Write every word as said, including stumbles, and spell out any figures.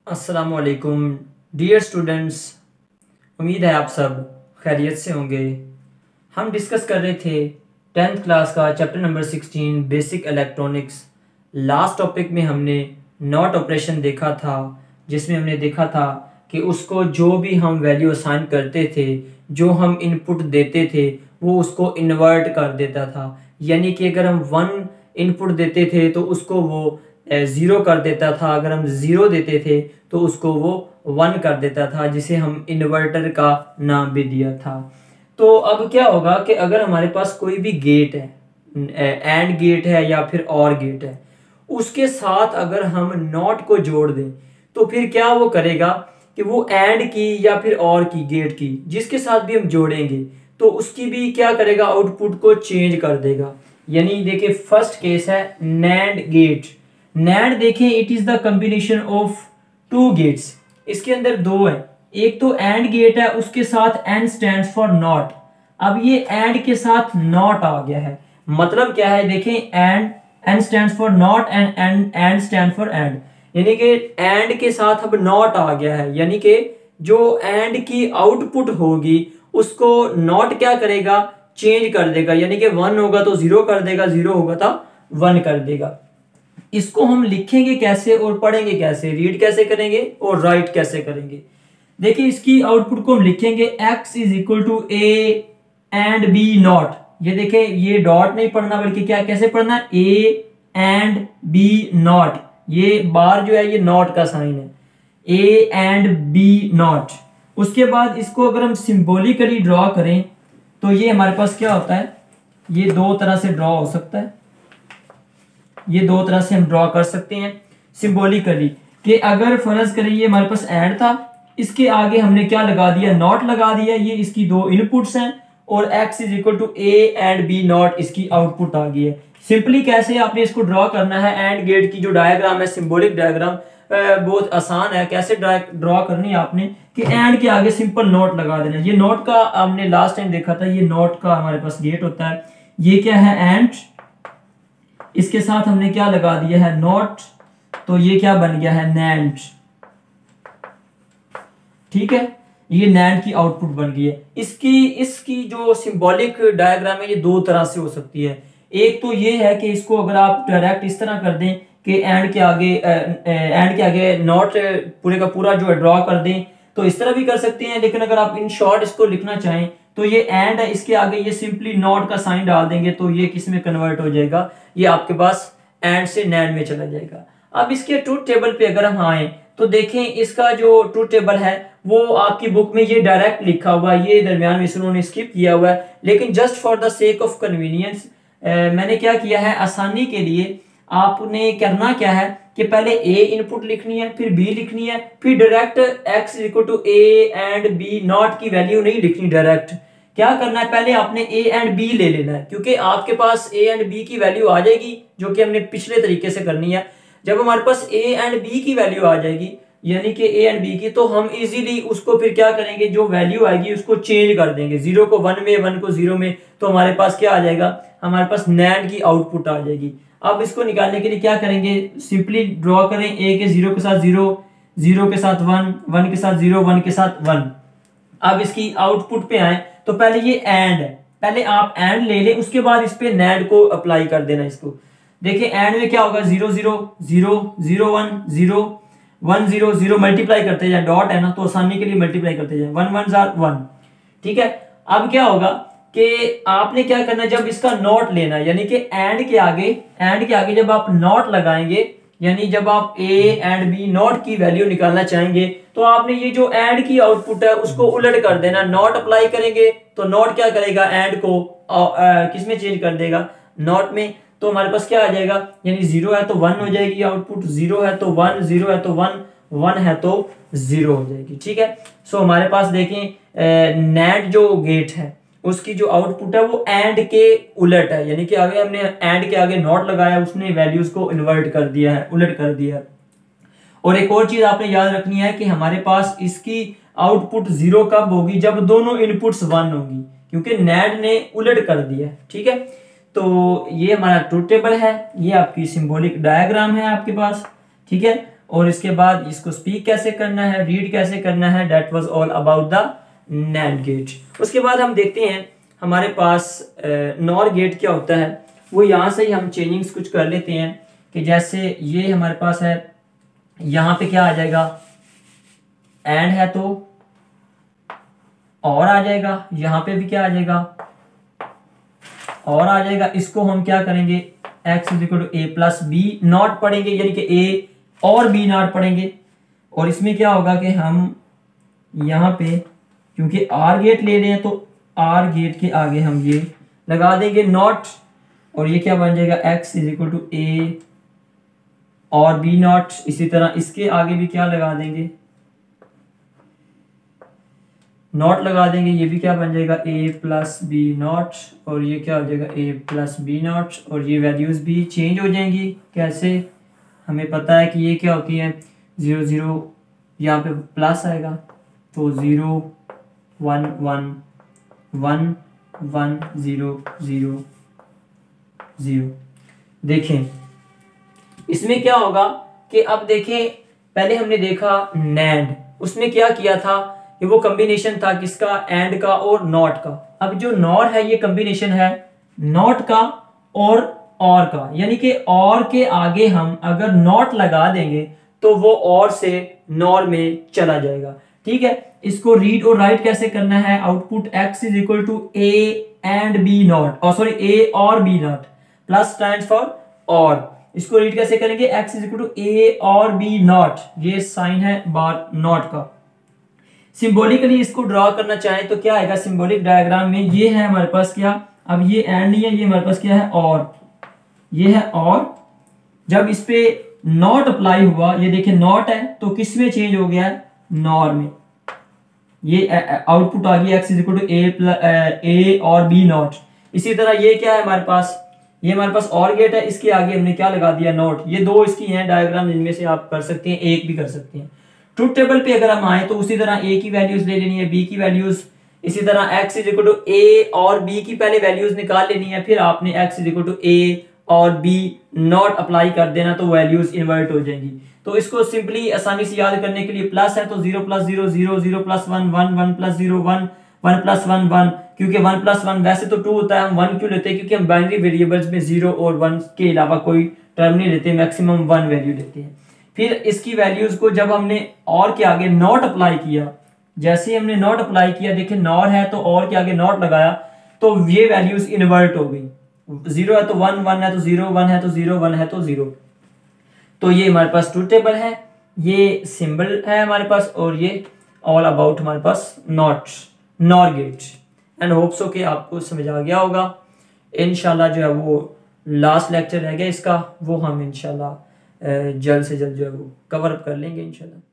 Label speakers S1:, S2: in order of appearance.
S1: अस्सलामुअलैकुम dear students. उम्मीद है आप सब खैरियत से होंगे। हम डिस्कस कर रहे थे टेंथ क्लास का chapter number sixteen basic electronics. Last topic में हमने नॉट ऑपरेशन देखा था, जिसमें हमने देखा था कि उसको जो भी हम वैल्यू असाइन करते थे, जो हम इनपुट देते थे, वो उसको इन्वर्ट कर देता था। यानी कि अगर हम वन इनपुट देते थे तो उसको वो ज़ीरो कर देता था, अगर हम ज़ीरो देते थे तो उसको वो वन कर देता था, जिसे हम इन्वर्टर का नाम भी दिया था। तो अब क्या होगा कि अगर हमारे पास कोई भी गेट है, एंड गेट है या फिर और गेट है, उसके साथ अगर हम नॉट को जोड़ दें तो फिर क्या वो करेगा कि वो एंड की या फिर और की गेट की जिसके साथ भी हम जोड़ेंगे तो उसकी भी क्या करेगा, आउटपुट को चेंज कर देगा। यानी देखिए फर्स्ट केस है नैंड गेट। नैंड देखें it is the combination of two gates. इसके अंदर दो है, एक तो एंड गेट है, उसके साथ एंड स्टैंड्स फॉर नॉट। अब ये एंड के साथ नॉट आ गया है, मतलब क्या है देखें, and and stands for not and and and stand for and. यानी कि एंड के साथ अब नॉट आ गया है, यानी कि जो एंड की आउटपुट होगी उसको नॉट क्या करेगा, चेंज कर देगा। यानी कि वन होगा तो जीरो कर देगा, जीरो होगा तो वन कर देगा। इसको हम लिखेंगे कैसे और पढ़ेंगे कैसे, रीड कैसे करेंगे और राइट कैसे करेंगे। देखिए इसकी आउटपुट को हम लिखेंगे x is equal to A and B not. ये देखिए ये डॉट नहीं पढ़ना बल्कि क्या कैसे पढ़ना है, ए एंड बी नॉट। ये बार जो है ये नॉट का साइन है, ए एंड बी नॉट। उसके बाद इसको अगर हम सिंबॉलिकली ड्रॉ करें तो ये हमारे पास क्या होता है, ये दो तरह से ड्रॉ हो सकता है। ये दो तरह से हम ड्रॉ कर सकते हैं सिंबॉलिकली कि अगर फर्ज करें ये हमारे पास एंड था, इसके आगे हमने क्या लगा दिया, नॉट लगा दिया। ये इसकी दो इनपुट्स हैं और x is equal to A and B not इसकी आउटपुट आ गई है। सिंपली कैसे आपने इसको ड्रॉ करना है, एंड गेट की जो डायग्राम है, सिंबॉलिक डायग्राम बहुत आसान है। कैसे ड्रॉ करनी है आपने कि एंड के आगे सिंपल नॉट लगा देना। ये नॉट का हमने लास्ट टाइम देखा था, ये नॉट का हमारे पास गेट होता है। ये क्या है एंड, इसके साथ हमने क्या लगा दिया है नॉट, तो ये क्या बन गया है नैंड। ठीक है, ये नैंड की आउटपुट बन गई है। इसकी इसकी जो सिंबॉलिक डायग्राम है ये दो तरह से हो सकती है। एक तो ये है कि इसको अगर आप डायरेक्ट इस तरह कर दें कि एंड के आगे एंड के आगे नॉट पूरे का पूरा जो है ड्रॉ कर दें, तो इस तरह भी कर सकते हैं। लेकिन अगर आप इन शॉर्ट इसको लिखना चाहें तो ये एंड है, इसके आगे ये सिंपली नॉट का साइन डाल देंगे तो ये किस में कन्वर्ट हो जाएगा, ये आपके पास एंड से नैंड में चला जाएगा। अब इसके ट्रूथ टेबल पे अगर हम आए तो देखें इसका जो ट्रूथ टेबल है वो आपकी बुक में ये डायरेक्ट लिखा हुआ है, ये दरमियान में उन्होंने स्किप किया हुआ है। लेकिन just for the sake of convenience मैंने क्या किया है, आसानी के लिए आपने करना क्या है कि पहले ए इनपुट लिखनी है, फिर बी लिखनी है, फिर direct x equal to A and B not की वैल्यू नहीं लिखनी। डायरेक्ट क्या करना है, पहले आपने ए एंड बी ले लेना है, क्योंकि आपके पास ए एंड बी की वैल्यू आ जाएगी जो कि हमने पिछले तरीके से करनी है। जब हमारे पास ए एंड बी की वैल्यू आ जाएगी यानी कि ए एंड बी की, तो हम इजीली उसको फिर क्या करेंगे, जो वैल्यू आएगी उसको चेंज कर देंगे, जीरो को वन में, वन को जीरो में, तो हमारे पास क्या आ जाएगा, हमारे पास नैंड की आउटपुट आ जाएगी। अब इसको निकालने के लिए क्या करेंगे, सिंपली ड्रॉ करें ए के जीरो के साथ जीरो, जीरो के साथ वन, वन के साथ जीरो, वन के साथ वन। अब इसकी आउटपुट पे आए तो पहले ये एंड है, पहले आप एंड ले लें, उसके बाद इस पे नैंड को अप्लाई कर देना। इसको देखिए एंड में क्या होगा, zero zero zero zero one zero one zero zero, multiply करते जाए, डॉट है ना तो आसानी के लिए मल्टीप्लाई करते जाए, वन वन जार वन। ठीक है, अब क्या होगा कि आपने क्या करना है, जब इसका नॉट लेना है यानी कि एंड के आगे एंड के आगे जब आप नॉट लगाएंगे, यानी जब आप ए एंड बी नॉट की वैल्यू निकालना चाहेंगे तो आपने ये जो एंड की आउटपुट है उसको उलट कर देना। नॉट अप्लाई करेंगे तो नॉट क्या करेगा, एंड को किस में चेंज कर देगा, नॉट में। तो हमारे पास क्या आ जाएगा, यानी जीरो है तो वन हो जाएगी आउटपुट, जीरो है तो वन, जीरो है तो वन, वन है तो जीरो हो जाएगी। ठीक है, सो हमारे पास देखें नैंड जो गेट है उसकी जो आउटपुट है वो एंड के उलट है, यानी कि आगे हमने एंड के आगे नॉट लगाया, उसने वैल्यूज को इन्वर्ट कर दिया है, उलट कर दिया है। और एक और चीज आपने याद रखनी है कि हमारे पास इसकी आउटपुट जीरो कब होगी, जब दोनों इनपुट्स वन होगी, क्योंकि नैंड ने उलट कर दिया है। ठीक है, तो ये हमारा ट्रूथ टेबल है, ये आपकी सिंबॉलिक डायग्राम है आपके पास। ठीक है, और इसके बाद इसको स्पीक कैसे करना है, रीड कैसे करना है, that was all about the NAND gate. उसके बाद हम देखते हैं हमारे पास नॉर गेट क्या होता है। वो यहाँ से ही हम चेंजिंग्स कुछ कर लेते हैं कि जैसे ये हमारे पास है, यहाँ पे क्या आ जाएगा, एंड है तो और आ जाएगा, यहाँ पे भी क्या आ जाएगा, और आ जाएगा। इसको हम क्या करेंगे, x is equal to A plus B not पढ़ेंगे, यानी कि a और b नॉट पढ़ेंगे। और इसमें क्या होगा कि हम यहाँ पे क्योंकि आर गेट ले रहे हैं तो आर गेट के आगे हम ये लगा देंगे नॉट, और ये क्या बन जाएगा, x is equal to A और b नॉट। इसी तरह इसके आगे भी क्या लगा देंगे, नॉट लगा देंगे, ये भी क्या बन जाएगा, a प्लस बी नॉट, और ये क्या हो जाएगा, a प्लस बी नॉट। और ये वैल्यूज भी चेंज हो जाएंगी। कैसे, हमें पता है कि ये क्या होती है, ज़ीरो ज़ीरो यहाँ पे प्लस आएगा तो zero one one one one zero zero zero. देखें इसमें क्या होगा कि अब देखें, पहले हमने देखा नैंड, उसमें क्या किया था कि वो कॉम्बिनेशन था किसका, एंड का और नॉट का। अब जो नॉर है ये कॉम्बिनेशन है नॉट का और और का, यानी कि और के आगे हम अगर नॉट लगा देंगे तो वो और से नॉर में चला जाएगा। ठीक है, इसको रीड और राइट कैसे करना है, output x is equal to A and B not, और सॉरी ए और B not, plus stands for और। इसको रीड कैसे करेंगे, x is equal to A और बी नॉट, ये साइन है बार नॉट का। सिंबॉलिकली इसको ड्रॉ करना चाहें तो क्या आएगा, सिंबॉलिक डायग्राम में ये है हमारे पास क्या, अब ये एंड नहीं है, ये हमारे पास क्या है, और ये है और। जब इस पे नॉट अप्लाई हुआ, ये देखिए नॉट है तो किस में चेंज हो गया है, नॉर में। ये आउटपुट आ गया x is equal to A plus A और बी नॉट। इसी तरह ये क्या है हमारे पास, ये हमारे पास और गेट है, इसके आगे हमने क्या लगा दिया, नॉट। ये दो इसकी हैं डायग्राम, जिनमें से आप कर सकते हैं, एक भी कर सकते हैं। ट्रुथ टेबल पे अगर हम आए तो उसी तरह a की वैल्यूज ले लेनी है, b की वैल्यूज, इसी तरह x is equal to a और b की पहले वैल्यूज निकाल लेनी है, फिर आपने x is equal to a और b नॉट अप्लाई कर देना तो वैल्यूज इन्वर्ट हो जाएंगी। तो इसको सिंपली आसानी से याद करने के लिए प्लस है तो zero plus zero zero, zero plus one one, one plus zero one, one plus one one. क्योंकि वन प्लस वन वैसे तो टू होता है, हम वन क्यों लेते हैं, क्योंकि हम बाइनरी वेरिएबल्स में जीरो और वन के अलावा कोई टर्म नहीं लेते, मैक्सिमम वन वैल्यू लेते हैं। फिर इसकी वैल्यूज को जब हमने और के आगे नॉट अप्लाई किया, जैसे ही हमने नॉट अप्लाई किया, देखिए नॉर है तो और के आगे नॉट लगाया तो ये वैल्यूज इन्वर्ट हो गई। जीरो है तो वन, वन है तो जीरो, वन है तो जीरो, वन है तो जीरो। तो ये हमारे पास ट्रुथ टेबल है, ये सिंबल है हमारे पास, और ये ऑल अबाउट हमारे पास NOT NOR gate. And hope so कि आपको समझ आ गया होगा। इंशाल्लाह जो है वो लास्ट लेक्चर रह गया इसका, वो हम इंशाल्लाह जल्द से जल्द जो है वो कवर अप कर लेंगे इंशाल्लाह।